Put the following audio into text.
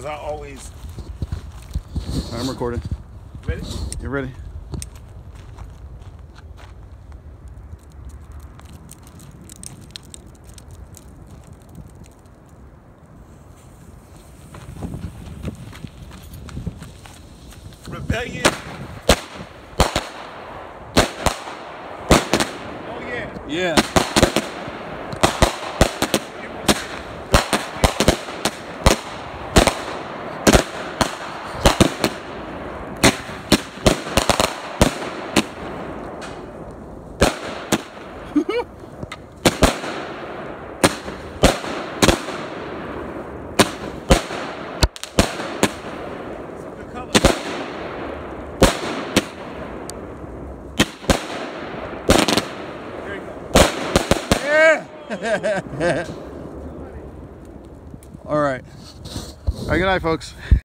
because I always. I'm recording. Ready? You ready? Rebellion. Oh yeah. Yeah. All right. All right, good night, folks.